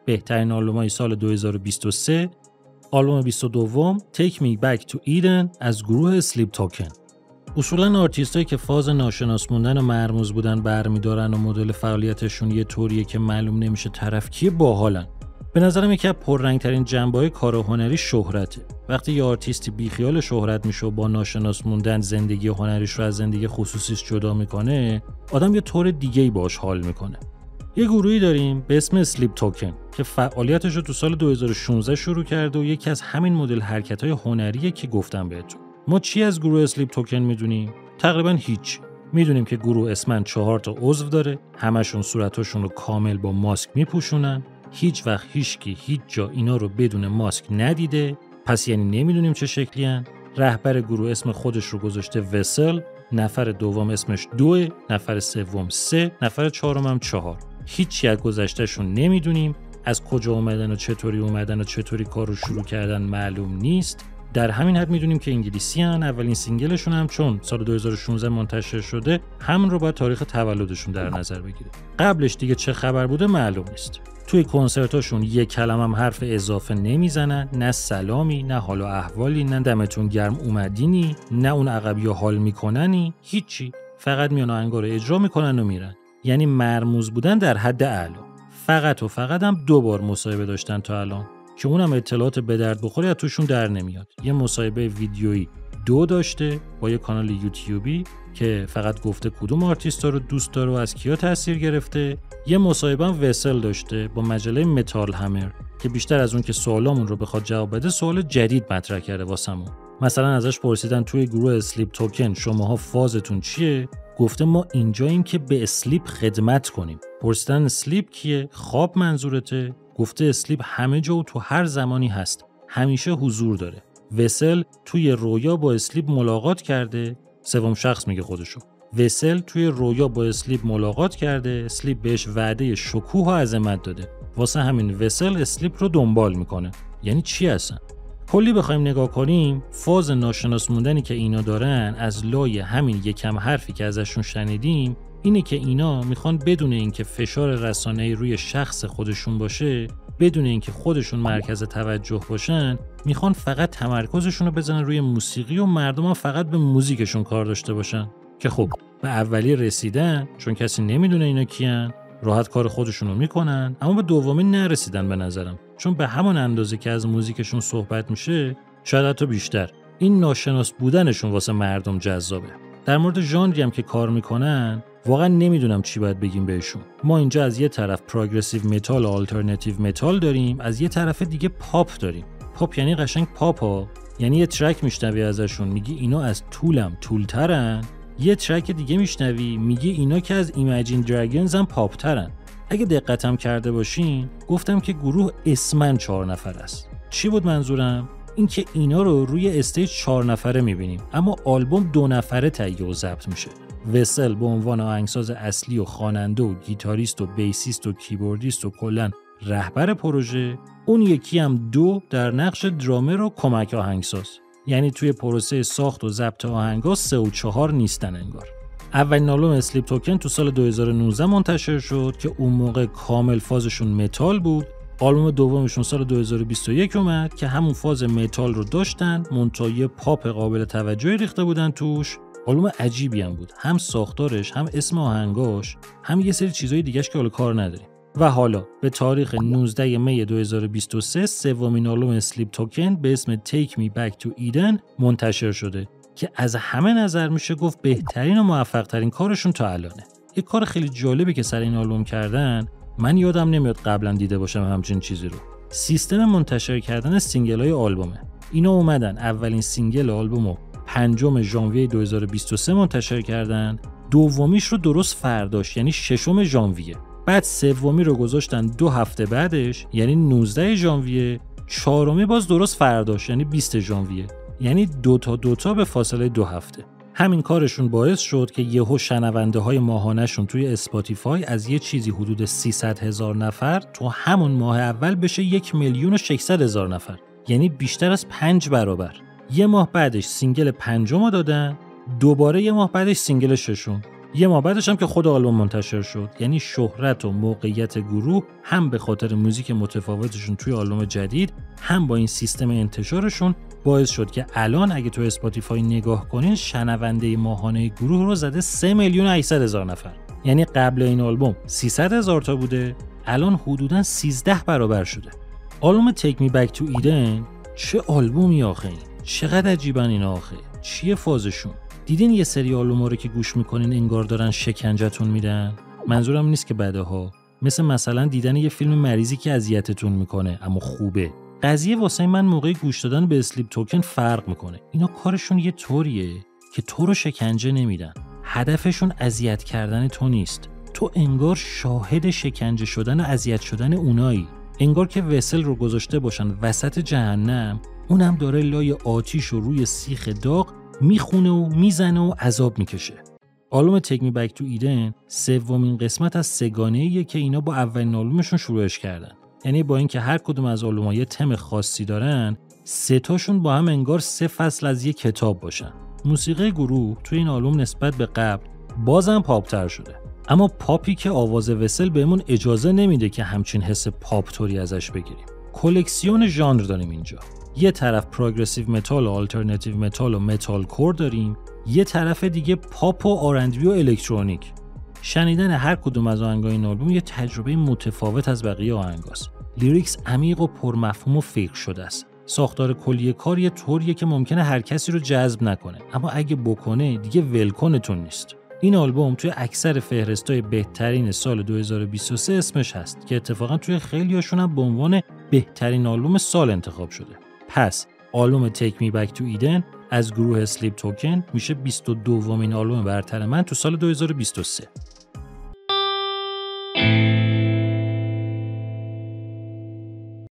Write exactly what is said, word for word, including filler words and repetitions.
بهترین آلبومای سال دو هزار و بیست و سه، آلبوم بیست و دو Take Me Back to Eden از گروه اسلیپ توکن. اصولاً آرتیستایی که فاز ناشناس موندن و مرموز بودن برمی‌دارن و مدل فعالیتشون یه طوریه که معلوم نمیشه طرف کیه، باحالن. به نظرم یکی از پررنگ‌ترین جنبه‌های کار هنری شهرته. وقتی یه آرتیستی بیخیال شهرت میشه و با ناشناس موندن زندگی هنریش رو از زندگی خصوصیش جدا میکنه، آدم یه طور دیگه‌ای باهاش حال میکنه. یه گروهی داریم به اسم اسلیپ توکن که فعالیتش رو تو سال دو هزار و شانزده شروع کرده و یکی از همین مدل حرکت‌های هنریه که گفتم بهتون. ما چی از گروه اسلیپ توکن میدونیم؟ تقریبا هیچ. میدونیم که گروه اسمن چهار تا عضو داره، همشون صورتاشون رو کامل با ماسک میپوشونن. هیچ وقت هیچکی هیچ جا اینا رو بدون ماسک ندیده، پس یعنی نمیدونیم چه شکلی هن. رهبر گروه اسم خودش رو گذاشته وسل، نفر دوم اسمش دوه، نفر سوم سه، نفر چهارم هم چهار. هیچی از گذشتهشون نمیدونیم، از کجا اومدن و چطوری اومدن و چطوری کار رو شروع کردن معلوم نیست. در همین حد میدونیم که انگلیسی هن. اولین سینگلشون هم چون سال دو هزار و شانزده منتشر شده، همون رو باید تاریخ تولدشون در نظر بگیره. قبلش دیگه چه خبر بوده معلوم نیست. توی کنسرتاشون یک کلمه هم حرف اضافه نمیزنن، نه سلامی، نه حال و احوالی، نه دمتون گرم اومدینی، نه اون عقبی حال میکننی، هیچی. فقط میان آهنگا رو اجرا میکنن و میرن. یعنی مرموز بودن در حد اعلا. فقط و فقط هم دو بار مصاحبه داشتن تا الان که اونم اطلاعات به درد بخوری از توشون در نمیاد. یه مصاحبه ویدیویی دو داشته با یه کانال یوتیوبی که فقط گفته کدوم آرتیستا رو دوست داره و از کیا تاثیر گرفته. یه مصاحبه هم وسل داشته با مجله متال همر که بیشتر از اون که سوالامون رو بخواد جواب بده، سوال جدید مطرح کرده واسمون. مثلا ازش پرسیدن توی گروه اسلیپ توکن شماها فازتون چیه؟ گفته ما اینجاییم که به اسلیپ خدمت کنیم. پرسیدن اسلیپ کیه؟ خواب منظورته؟ گفته اسلیپ همه جا و تو هر زمانی هست، همیشه حضور داره. وسل توی رویا با اسلیپ ملاقات کرده. سوم شخص میگه خودشو. وسل توی رویا با اسلیپ ملاقات کرده، اسلیپ بهش وعده شکوه و عظمت داده. واسه همین وسل اسلیپ رو دنبال میکنه. یعنی چی هستن؟ کلی بخوایم نگاه کنیم، فاز ناشناس موندنی که اینا دارن از لای همین یکم حرفی که ازشون شنیدیم اینه که اینا میخوان بدون اینکه فشار رسانه‌ای روی شخص خودشون باشه، بدون اینکه خودشون مرکز توجه باشن، میخوان فقط تمرکزشون رو بزنن روی موسیقی و مردم هم فقط به موزیکشون کار داشته باشن. که خب به اولی رسیدن، چون کسی نمیدونه اینا کیان، راحت کار خودشون رو میکنن، اما به دومی نرسیدن به نظرم، چون به همون اندازه که از موزیکشون صحبت میشه، شاید حتی بیشتر، این ناشناس بودنشون واسه مردم جذابه. در مورد ژانری هم که کار میکنن، واقعا نمیدونم چی باید بگیم بهشون. ما اینجا از یه طرف پروگرسیو متال و آلترناتیو متال داریم، از یه طرف دیگه پاپ داریم. پاپ یعنی قشنگ پاپ ها، یعنی یه ترک میشنوی ازشون میگی اینا از طولم طولترن، یه ترک دیگه میشنوی میگی اینا که از ایمیجین دراگونز هم پاپ ترن. اگه دقتم کرده باشین گفتم که گروه اسمن چهار نفر است. چی بود منظورم؟ این که اینا رو روی استیج چهار نفره میبینیم، اما آلبوم دو نفره تهیه و ضبط میشه. وسل به عنوان آهنگساز اصلی و خواننده و گیتاریست و بیسیست و کیبوردیست و کلاً رهبر پروژه، اون یکی هم دو در نقش درامر و کمک آهنگساز. یعنی توی پروسه ساخت و ضبط آهنگا سه و چهار نیستن انگار. اولین آلبوم اسلیپ توکن تو سال دو هزار و نوزده منتشر شد که اون موقع کامل فازشون متال بود. آلبوم دومشون سال دو هزار و بیست و یک اومد که همون فاز متال رو داشتن، منتها یه پاپ قابل توجهی ریخته بودن توش. آلبوم عجیبی هم بود، هم ساختارش، هم اسم آهنگاش، هم یه سری چیزای دیگه‌اش که حالا کار نداریم. و حالا به تاریخ نوزده می دو هزار و بیست و سه سومین آلبوم اسلیپ توکن به اسم Take Me Back to Eden منتشر شده که از همه نظر میشه گفت بهترین و موفق ترین کارشون تا الانه. یه کار خیلی جالبی که سر این آلبوم کردن، من یادم نمیاد قبلا دیده باشم همچین چیزی رو. سیستم منتشر کردن سینگل‌های آلبومه. اینا اومدن اولین سینگل آلبومو پنجم ژانویه دو هزار و بیست و سه منتشر کردن، دومیش رو درست فرداش یعنی ششم ژانویه. بعد سومی رو گذاشتن دو هفته بعدش یعنی نوزده ژانویه، چهارمی باز درست فرداش یعنی بیست ژانویه، یعنی دو تا دو تا به فاصله دو هفته. همین کارشون باعث شد که یهو شنونده های ماهانه‌شون توی اسپاتیفای از یه چیزی حدود سیصد هزار نفر تو همون ماه اول بشه یک میلیون و ششصد هزار نفر، یعنی بیشتر از پنج برابر. یه ماه بعدش سینگل پنجم رو دادن، دوباره یه ماه بعدش سینگل ششم. یه ماه بعدش هم که خود آلبوم منتشر شد. یعنی شهرت و موقعیت گروه هم به خاطر موزیک متفاوتشون توی آلبوم جدید، هم با این سیستم انتشارشون باعث شد که الان اگه تو اسپاتیفای نگاه کنین شنونده ماهانه گروه رو زده سه میلیون و هشتصد هزار نفر. یعنی قبل این آلبوم سیصد هزار تا بوده، الان حدوداً سیزده برابر شده. آلبوم Take Me Back to Eden چه آلبومی آخه این؟ چقدر عجیبن این آخه؟ چیه فازشون؟ دیدین یه سری آلبوما رو که گوش میکنین انگار دارن شکنجتون میدن؟ منظورم نیست که بدها، مثل مثلا دیدن یه فیلم مریضی که اذیتتون میکنه اما خوبه. قضیه واسه من موقع گوش دادن به اسلیپ توکن فرق میکنه. اینا کارشون یه طوریه که تو رو شکنجه نمیدن. هدفشون اذیت کردن تو نیست. تو انگار شاهد شکنجه شدن و اذیت شدن اونایی. انگار که وسل رو گذاشته باشن وسط جهنم، اونم داره لای آتیش رو روی سیخ داغ میخونه و میزنه و عذاب میکشه. آلبوم Take Me Back to Eden سومین قسمت از سگانه‌ایه که اینا با اولین آلبومشون شروعش کردن. یعنی با اینکه هر کدوم از آلبوم‌ها یه تم خاصی دارن، سه تاشون با هم انگار سه فصل از یه کتاب باشن. موسیقی گروه توی این آلبوم نسبت به قبل بازم پاپ‌تر شده. اما پاپی که آواز وسل بهمون اجازه نمیده که همچین حس پاپ توری ازش بگیریم. کلکسیون ژانر داریم اینجا. یه طرف پروگرسیو متال و آلترناتیو متال و متال کور داریم، یه طرف دیگه پاپ و آر اند بی و الکترونیک. شنیدن هر کدوم از آهنگای این آلبوم یه تجربه متفاوت از بقیه آهنگاست. لیریکس عمیق و پرمفهوم و فکر شده است. ساختار کلی کار یه طوریه که ممکنه هر کسی رو جذب نکنه، اما اگه بکنه دیگه ولکنتون نیست. این آلبوم توی اکثر فهرستای بهترین سال دو هزار و بیست و سه اسمش هست که اتفاقا توی خیلیاشون هم به عنوان بهترین آلبوم سال انتخاب شده. پس آلبوم Take Me Back to Eden از گروه اسلیپ توکن میشه بیست و دومین آلبوم برتر من تو سال دو هزار و بیست و سه.